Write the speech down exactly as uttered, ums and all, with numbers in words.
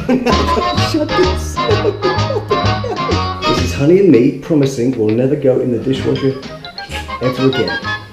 Shut this. This is Honey and me promising we'll never go in the dishwasher ever again.